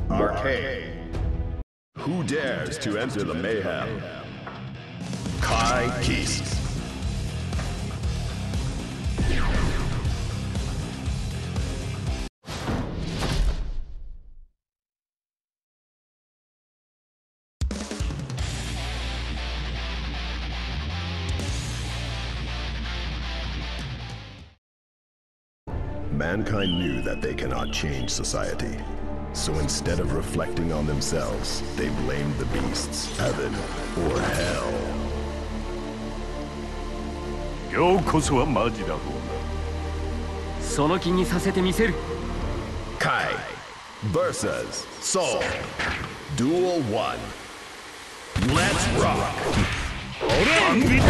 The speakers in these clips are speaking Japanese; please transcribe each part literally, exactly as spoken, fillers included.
Arcade. Who dares to enter the mayhem? Kai Keese. Mankind knew that they cannot change society. So instead of reflecting on themselves, they blamed the beasts, heaven or hell. 今日こそはマジだろうな。 その気にさせてみせる。 Kai versus Soul. Duel one. Let's rock. 俺アンビットブリンガー。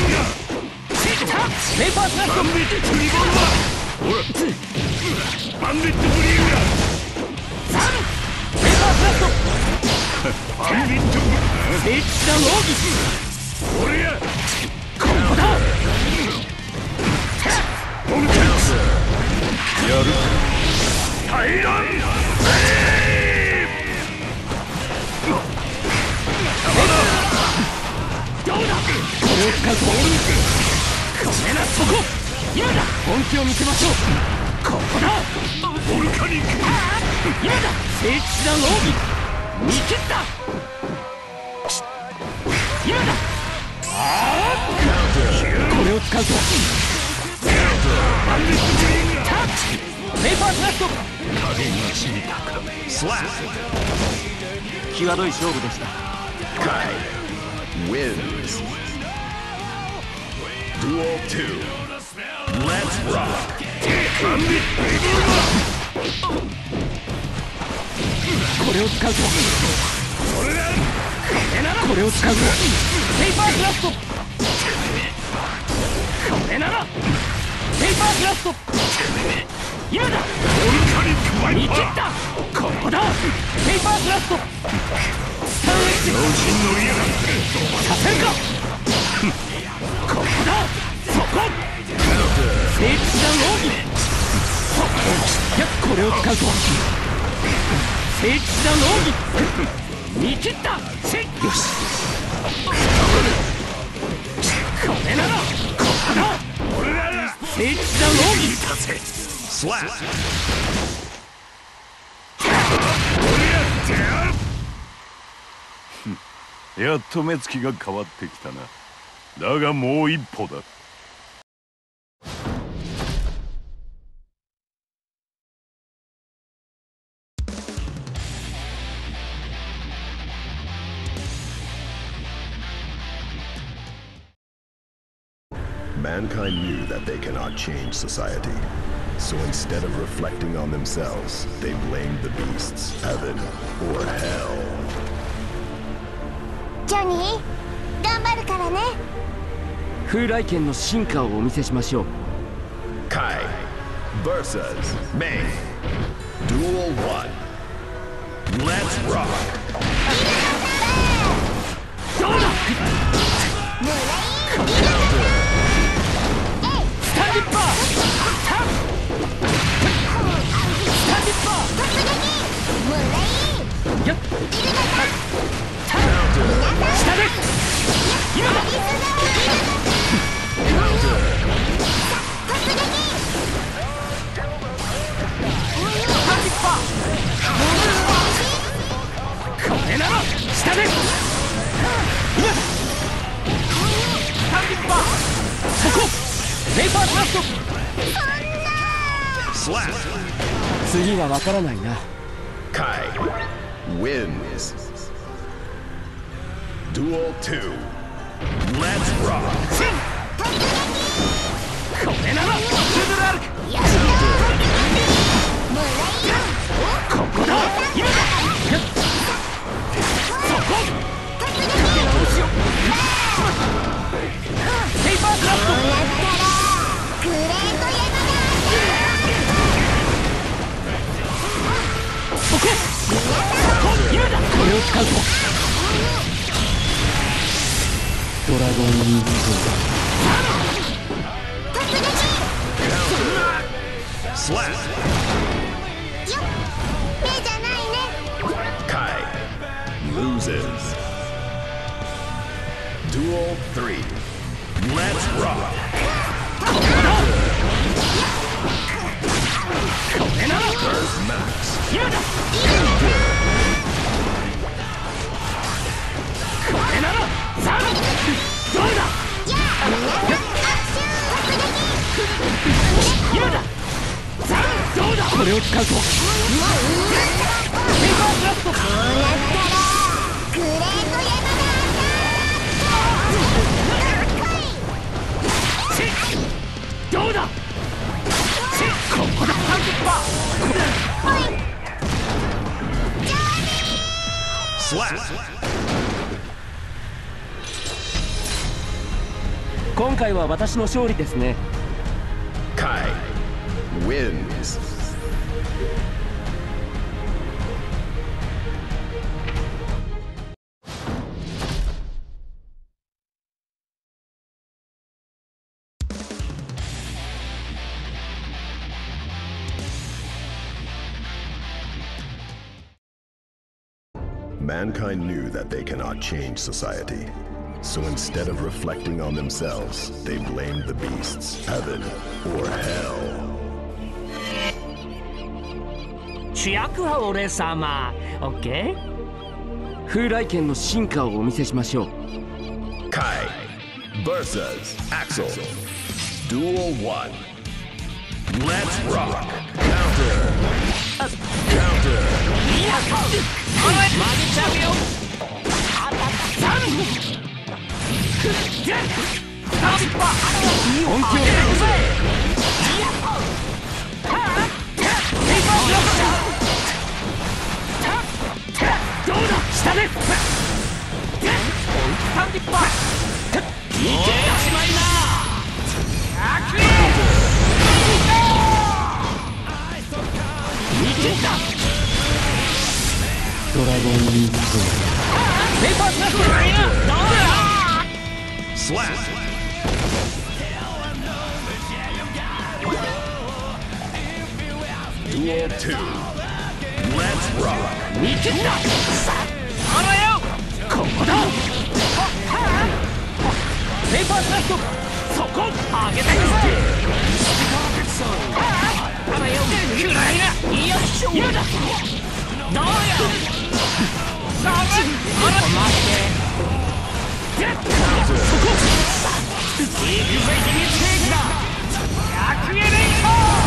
メイパースナット。 アンビットリボルバー。ほら。アンビットブリンガー。 メイパースナット。 アンビットブ聖地だ奥義。 俺や。 ここだ。 ボルテックス。やる。タイラン。 どうだ。これを使うと。これなそこ。今だ。本気を見せましょう。ここだ。 ボルカニック。 今だ。聖地だ奥義。見切った。今だ。これを使うと。メイパースナット。際どい勝負でした。 Kai wins. Duel two. Let's rock. これを使うと。これを使うと。メイパースラスト。これなら。メイパースラスト。今だ。見切った。ここだ。メイパースラスト。スターエッジ。させるか。ここだ。そこ。聖地だ奥義。いやこれを使うと。聖地だ奥義。見切った。よし。これなら。ここだ。聖地だ奥義。 Slap. やっと目つきが変わってきたな。だがもう一歩だ。 Mankind knew that they cannot change society. So instead of reflecting on themselves, they blamed the beasts, heaven or hell. ジョニー、頑張るからね。 風来剣の進化をお見せしましょう。 Kai versus Mei. Duel one. Let's rock. どうだ。スタンディッパー。やっ下で今だ。これなら下で今だ。スタンディッパー。そこ。レイパースラスト。 Slap. 次はわからないな。 Kai wins. Duel two. Let's rock. これならスールアルク。ここだ。今だ。そこ。ペーパークラフト。 グレートヤそこ。今だ。これを使うと。ドラゴンリーグ。 Slap. よっ、目じゃないね。 versus Duel three. Let's rock. First Max. これを使うとペーパーブラスト。 こうなったらグレートヤマどうだ。ここだ。さんじゅっパーセント。今回は私の勝利ですね。 Kai wins. Mankind knew that they cannot change society. So instead of reflecting on themselves, they blamed the beasts, heaven or hell. 主役は俺様。オッケー。風来剣の進化をお見せしましょう。 Kai versus Axel. Duel one. Let's rock. Counter. Counter. 曲げちゃうよ。本気を出せ。どうだ。下でさんじゅっパーセント。いけしまいな。いけた。ドラゴンウィークペーパースラッシュ。どうだ。 Slap. Duel two. Let's rock. 見切った。あらよ。ここだ。ペーパースラッシュ。そこ上げてくれ。あらよ。暗いな。よっしょ。今だ。どうや。さあ、あら待って。そこ。いいぜ、秘密兵器だ。逆エレイト。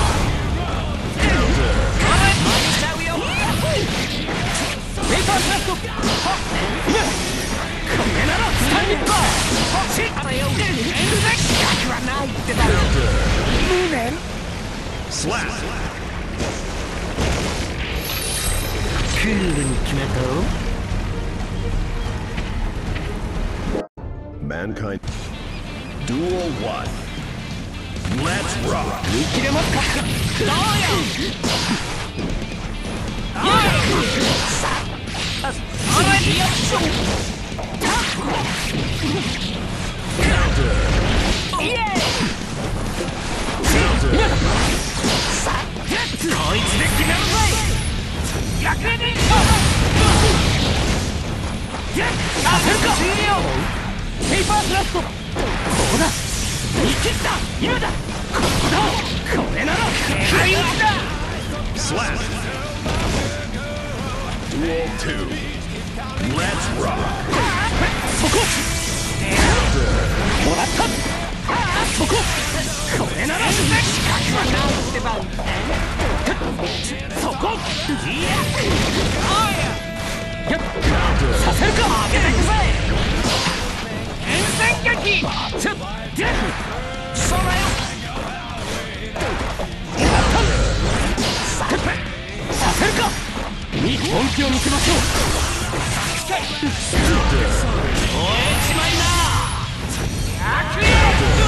ペーパースラッシュ。これならさんじゅっパーセント。あらよ。逆はないってだろ。無念。クールに決めたろ。 Mankind. Duel one. Let's rock. 見切れますか。どうよ。どうよ。あらリアクション。イエーイ。こいつで決めるぞ。逆に。させるか。終了。ペーパーブラスト。ここだ。見切った。今だ。ここだ。これなら怪物だ。 Slap. Duel two. Let's rock. そこ。もらった。そこ。これなら資格はないってば。そこ。いや。させるか。上げてくぜ。戦撃。ちょっとそうだよ。させるか。本気を見せましょう。燃えちまいな。悪よ。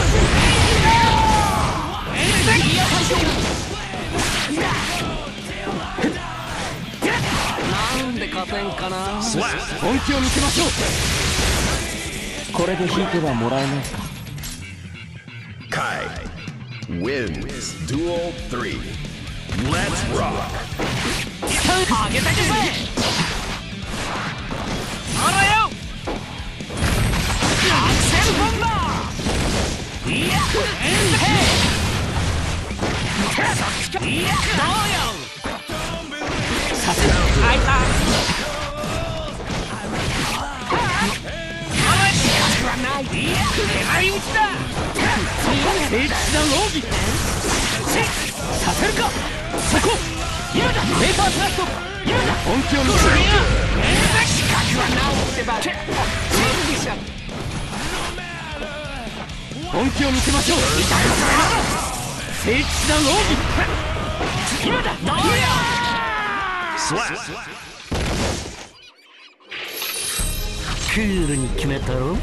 なんで勝てんかな。本気を見せましょう。これで引けばもらえないか。 Kai wins Duel three. Let's rock. 上げてくぜ。あさせ開いた狙い撃ちだ。聖地だローギさせるか。そこ今だ。ペーパースラスト今だ。本気を見せる。資格は直ってば本気を見せましょう。聖地だローギ今だ。クールに決めたろ。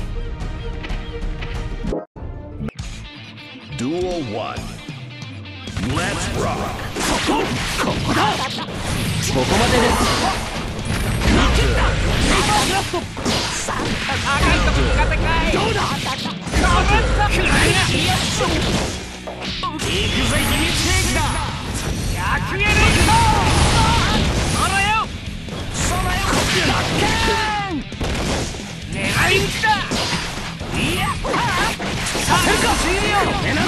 Duel one. Let's rock. ここここだ。ここまでです。見切った。ペーパースラスト。高いとこ使ってかい。どうだ。かぶったくらいな。いやしょ。行くぜ秘密兵器だ。逆へ抜くぞ。そらよ。そらよ。ラッケーン。狙い撃ちだ。いや。させるか。狙う。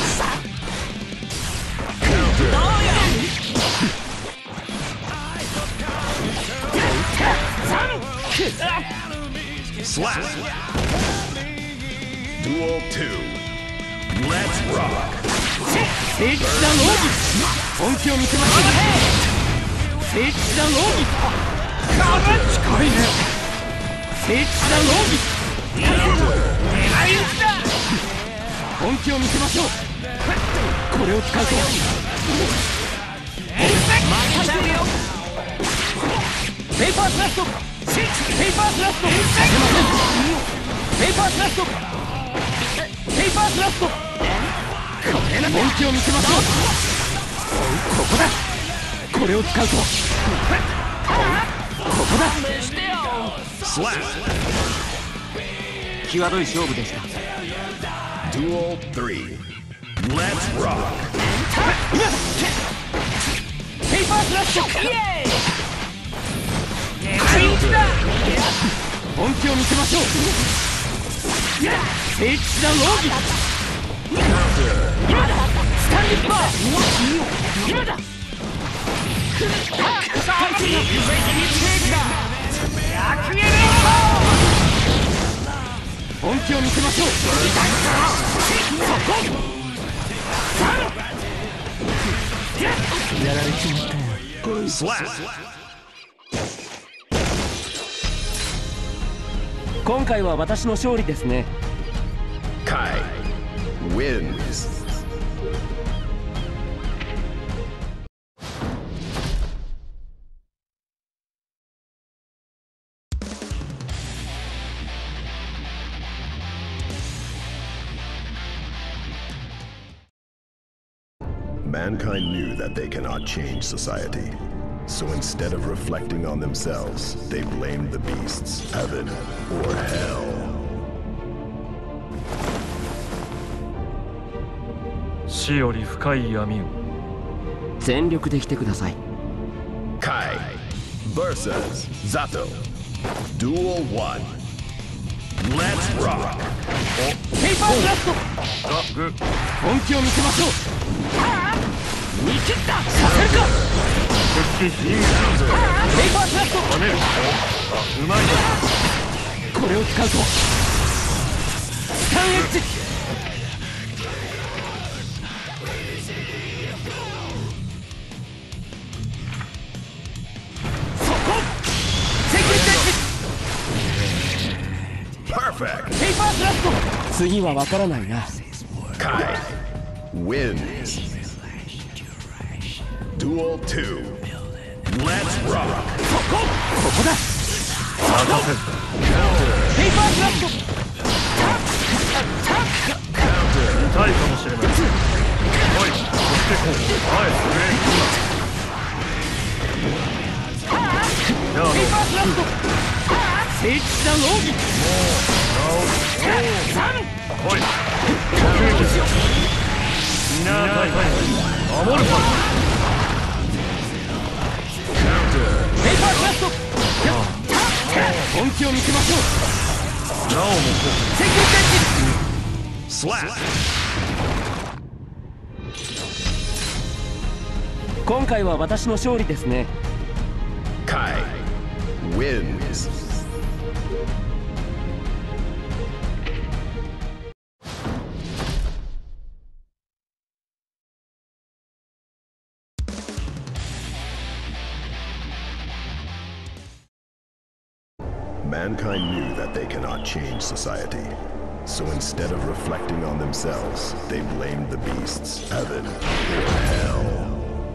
どうや。 Slap. Duel two. Let's rock. 聖地だローギ本気を見せましょう。聖地だローギ近いね。聖地だローギ狙い撃ちだ。本気を見せましょう。これを使うと負けちゃうよ。ペーパースラスト。ペーパースラスト。ペーパースラスト。ペーパースラスト。これな本気を見せましょう。ここだ。これを使うとここだ。際どい勝負でした。 Duel three. Let's rock. ペーパースラッシュ。イエーイ。狙い撃ちだ。本気を見せましょう。聖地だローギ今だ。スタンディッパー今だ。本気を見せましょう。やられちまったよ。今回は私の勝利ですね。 Kai wins. Mankind knew that they cannot change society. So instead of reflecting on themselves, they blamed the beasts, heaven or hell. 死より深い闇を。 全力で来てください。 Kai versus Zato. Duel one. Let's rock. ペーパーブラスト。本気を見せましょう。見切った。させるか。ペーパーブラスト。うまいな。これを使うとスタンエッジ。そこセキュリティ。 Perfect. ペーパーブラスト。次はわからないな。 Kai wins. Duel two. Let's rock. ここここだ。ペーパーブラスト。 痛いかもしれない。おい、そしてこう前へペーパーブラスト。聖地だローギおい、みんな大会守るぞ。 ペーパーブラスト。本気を見せましょう。 なおもセキュリティ。 Slap. 今回は私の勝利ですね。 Kai wins. Mankind knew that they cannot change society. So instead of reflecting on themselves, they blamed the beasts, heaven, or hell.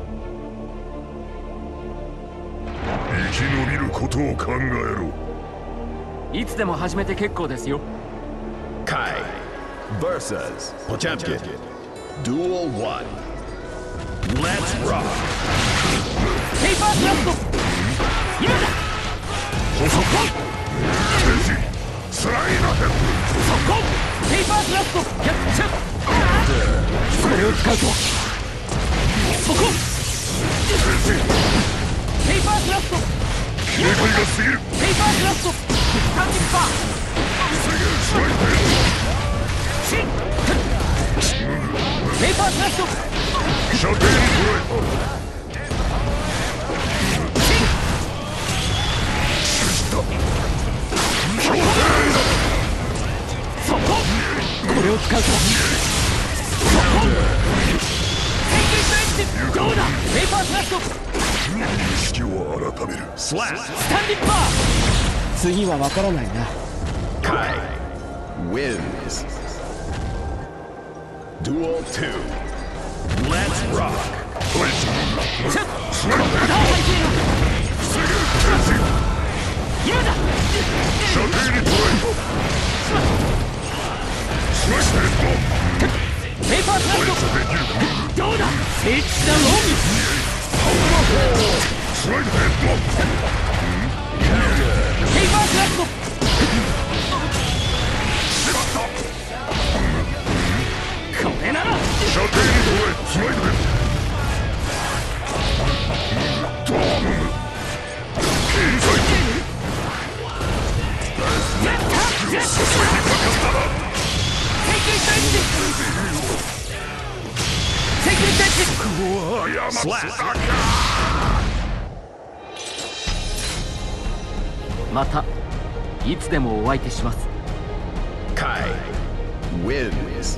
生き延びることを考えろ。 いつでも始めて結構ですよ。 Kai versus Potemkin. Duel one. Let's rock. ペーパークラフト。今だ。そこ。 スライナヘッそこ。ペーパークラフト。やっちゃ。これを使うと。そこ。ペーパークラフト。 警戒が過ぎる。 ペーパークラフト。スタンディッパー。 スライナヘッシン。ペーパークラフト。 射程に捉えた。 そこ。これを使うと。そこ。どうだ。ペーパークラフト。 意識を改める。 スラッスタンディッパー。次はわからないな。 Kai wins. Duel two. Let's rock. チャッ。スライダーハイテール。今だ。 射程に捉えた。スライスヘッド。 ペーパークラフト。どうだ。聖地だロミ。 スライドヘッド。 ペーパークラフト。 しまった。 これなら。 射程に捉えた。スライドヘッド。ドーム。経済。 またいつでもお相手します。 Kai wins.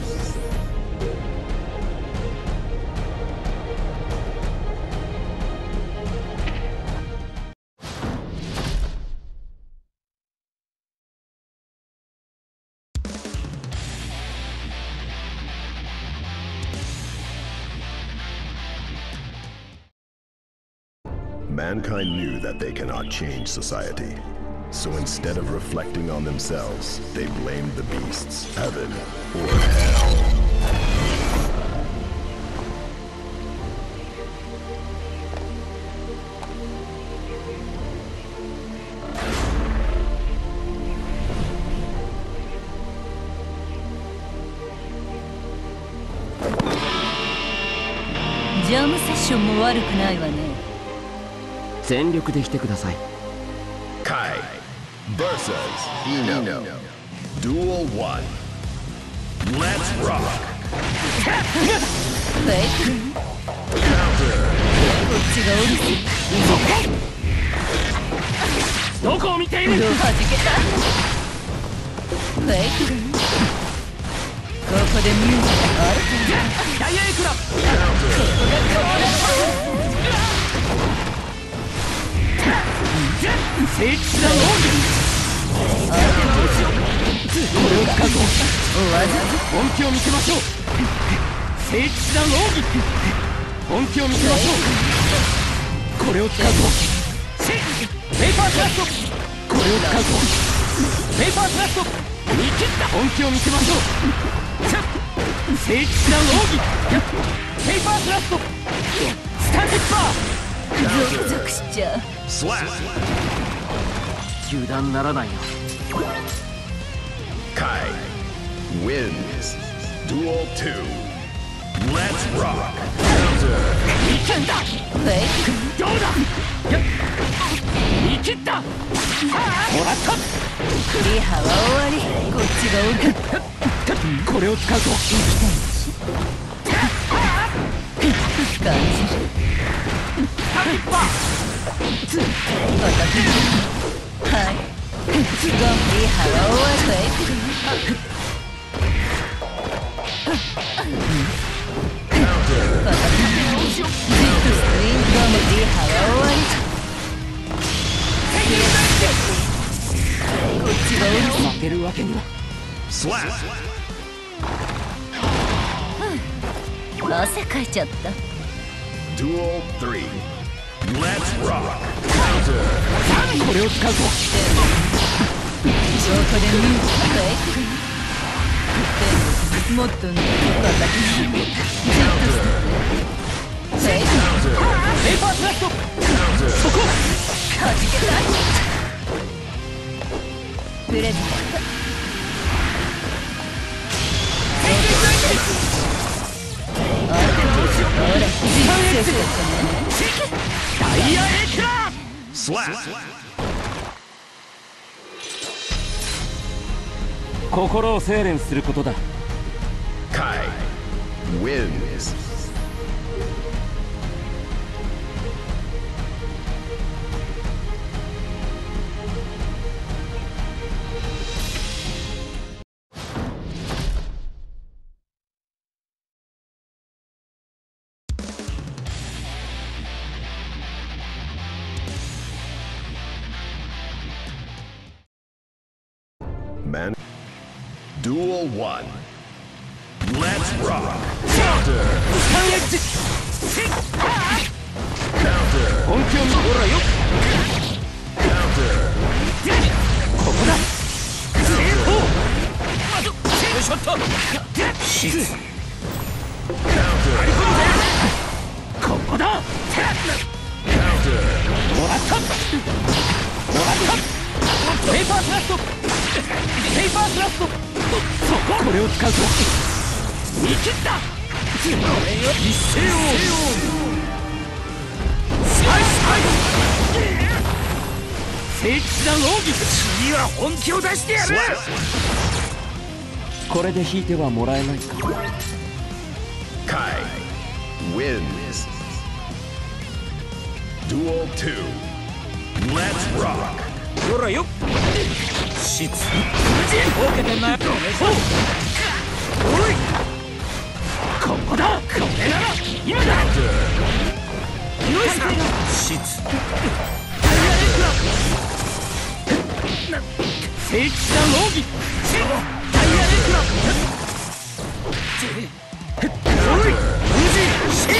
Mankind knew that they cannot change society. So instead of reflecting on themselves, they blamed the beasts, heaven, or hell. Jamセッションも悪くないわね。 全力でしてください。 Kai versus Ino. Duel one. Let's rock. フェイク。こっちがおるし。 どこを見ている。 どうはじけた。フェイク。ここでミュージックあるダイヤエクラ。 ここがこうだ。 聖地だローミ。 あれどうしよう。 これを使うと。 おわず本気を見せましょう。聖地だローギ。本気を見せましょう。これを使うと。ペーパークラフト。これを使うと。ペーパークラフト。見切った。本気を見せましょう。聖地だローギ。ペーパークラフト。スタンディッパー。 ゾクゾクしちゃう。 油断ならないよ。 Kai wins. Duel two. Let's rock. いけんだ。 フェイク。 どうだ。見切った。もらった。 クリハは終わり。こっちがおる。 これを使うと。 生きたいし感じる。 はいZombie Hello Earthquake Deep Stream Zombie Hello Earthquake こっちがおる負けるわけには汗かいちゃった Duel three. Let's rock. これを使うとどこで見るかもっとね私にじっとしてペーパースラッシュそこはじけたプレゼントあら実践ダイヤエクラ Slap. 心を精錬することだ Kai wins. Man. Duel one. Let's rock. Counter. Counter. 本気を見ほらよ Counter. ここだ成功よいしょっと Counter. ここだ Counter. もらったもらったペーパースラッシュペーパースラッシュそここれを使うと見切った一斉をサイサイ聖地な奥義次は本気を出してやるこれで引いてはもらえないか Kai wins. Duel two. Let's rock. ほらよ質受けてんなよそうおいここだこれなら今だよいしょ質聖地な奥義ダイヤレクラおい無事シェイ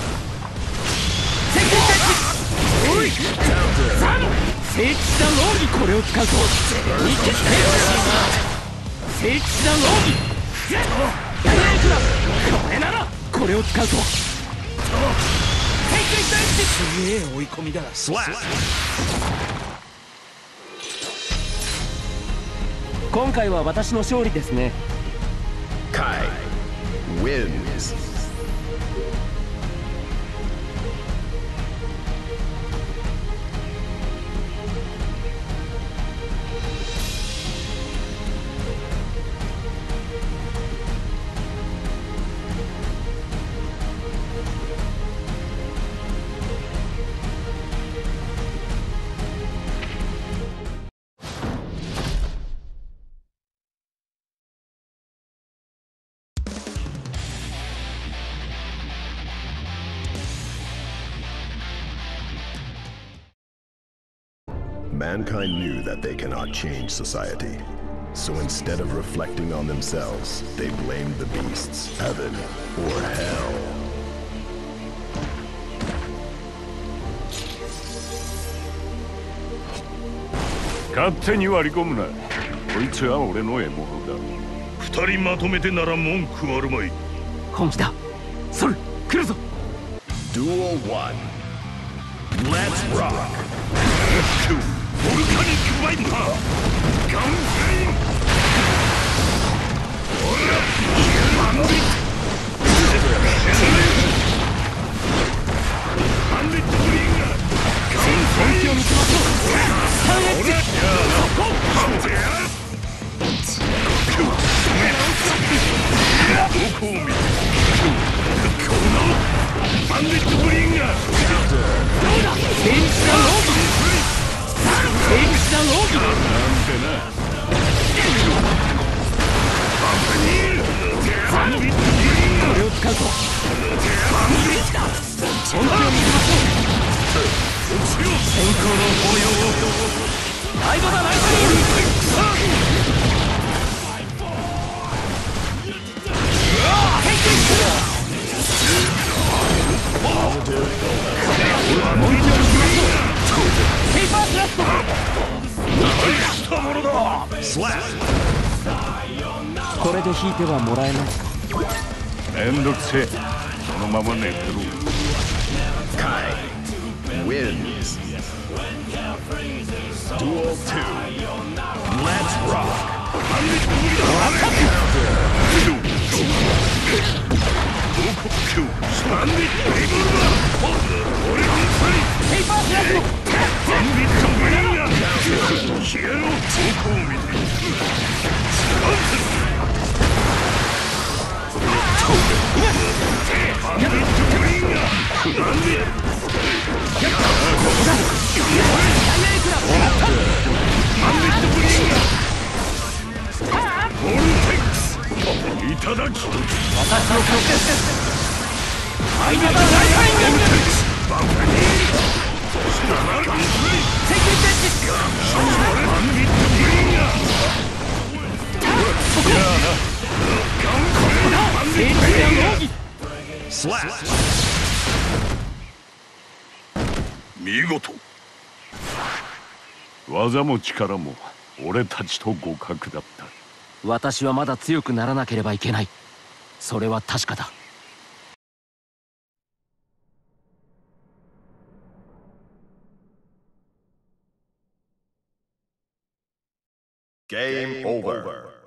セキュリティおいザン聖地な奥義これを使うと見切って聖地な奥義ダイヤレクラこれならこれを使うとセキュリティすげえ追い込みだ Slap. 今回は私の勝利ですね Kai wins. Mankind knew that they cannot change society. So instead of reflecting on themselves, they blamed the beasts, heaven or hell. 勝手に割り込むな。こいつは俺の獲物だ。二人まとめてなら文句あるまい。 本気だソル来るぞ Duel one. Let's rock. ボルカニックバイパーガンフェインオラマンビットマンビットブリンガーガンフェインを見せましょうスタンエッジそこハンゼアどこを見てこのバンビットブリンガー先行の抱擁をライドだライドペーパークラフトこれで引いてはもらえない。 めんどくせえ。そのまま寝てろ。 Kai wins. Duel two. Let's rock. Slap. 見事。技も力も俺たちと互角だった。 私はまだ強くならなければいけない。それは確かだ。 Game over.